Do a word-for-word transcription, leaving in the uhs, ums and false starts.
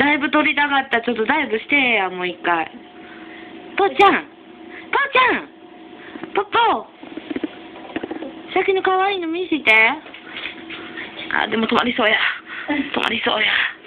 だいぶ撮りたかった。ちょっとダイブしてや、もう一回。ぽーちゃんぽーちゃんぽっぽさっきの可愛いの見せて。あ、でも止まりそうや。止まりそうや。